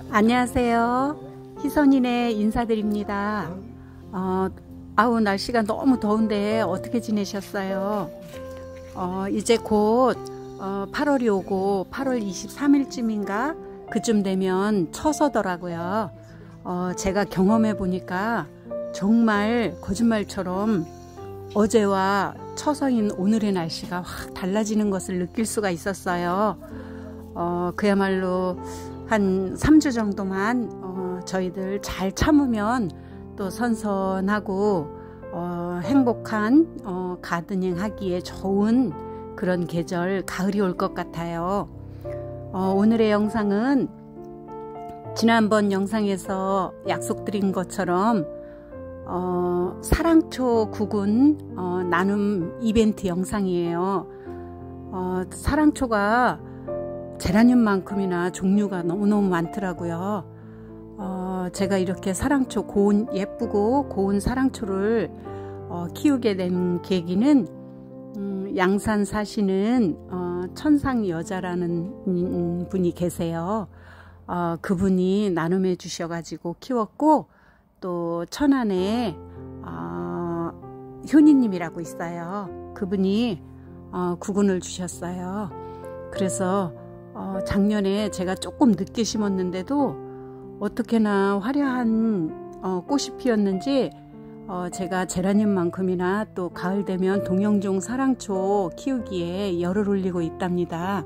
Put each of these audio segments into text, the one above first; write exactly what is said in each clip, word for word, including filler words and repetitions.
안녕하세요. 희선이네 인사드립니다. 어, 아우 날씨가 너무 더운데 어떻게 지내셨어요? 어, 이제 곧 어, 팔월이 오고 팔월 이십삼일쯤인가 그쯤 되면 처서더라고요. 어, 제가 경험해 보니까 정말 거짓말처럼 어제와 처서인 오늘의 날씨가 확 달라지는 것을 느낄 수가 있었어요. 어, 그야말로 한 삼 주 정도만 어, 저희들 잘 참으면 또 선선하고 어, 행복한 어, 가드닝 하기에 좋은 그런 계절 가을이 올 것 같아요. 어, 오늘의 영상은 지난번 영상에서 약속드린 것처럼 어, 사랑초 구근 어, 나눔 이벤트 영상이에요. 어, 사랑초가 제라늄만큼이나 종류가 너무너무 많더라고요. 어, 제가 이렇게 사랑초 고운 예쁘고 고운 사랑초를 어, 키우게 된 계기는 음, 양산 사시는 어, 천상여자라는 음, 분이 계세요. 어, 그분이 나눔해 주셔가지고 키웠고, 또 천안에 어, 효니님이라고 있어요. 그분이 어, 구근을 주셨어요. 그래서 어, 작년에 제가 조금 늦게 심었는데도 어떻게나 화려한 어, 꽃이 피었는지 어, 제가 제라늄만큼이나 또 가을 되면 동영종 사랑초 키우기에 열을 올리고 있답니다.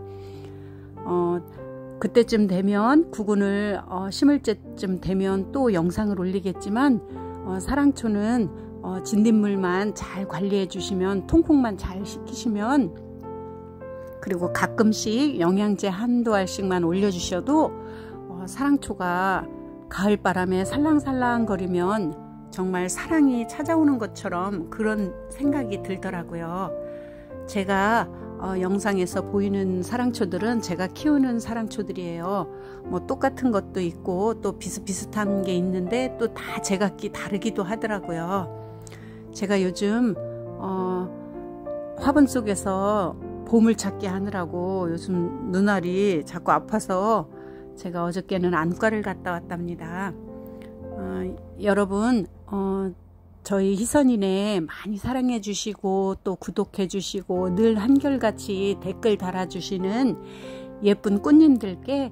어, 그때쯤 되면 구근을 어, 심을 때쯤 되면 또 영상을 올리겠지만 어, 사랑초는 어, 진딧물만 잘 관리해 주시면, 통풍만 잘 시키시면, 그리고 가끔씩 영양제 한두 알씩만 올려주셔도 어, 사랑초가 가을바람에 살랑살랑 거리면 정말 사랑이 찾아오는 것처럼 그런 생각이 들더라고요. 제가 어, 영상에서 보이는 사랑초들은 제가 키우는 사랑초들이에요. 뭐 똑같은 것도 있고 또 비슷비슷한 게 있는데 또 다 제각기 다르기도 하더라고요. 제가 요즘 어, 화분 속에서 보물찾기 하느라고 요즘 눈알이 자꾸 아파서 제가 어저께는 안과를 갔다 왔답니다. 어, 여러분 어, 저희 희선이네 많이 사랑해 주시고 또 구독해 주시고 늘 한결같이 댓글 달아주시는 예쁜 꽃님들께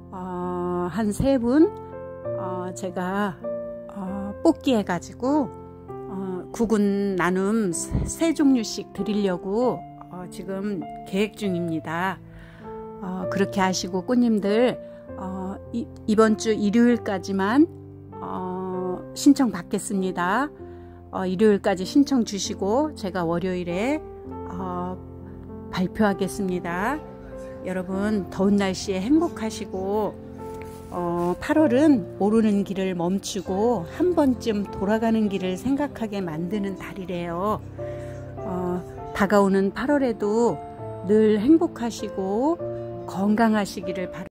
어, 한 세 분 어, 제가 어, 뽑기 해가지고 어, 구근 나눔 세 종류씩 드리려고 어, 지금 계획 중입니다. 어, 그렇게 하시고 꽃님들 어, 이, 이번 주 일요일까지만 어, 신청 받겠습니다. 어, 일요일까지 신청 주시고 제가 월요일에 어, 발표하겠습니다. 여러분 더운 날씨에 행복하시고 어, 팔월은 오르는 길을 멈추고 한 번쯤 돌아가는 길을 생각하게 만드는 달이래요. 어, 다가오는 팔월에도 늘 행복하시고 건강하시기를 바랍니다.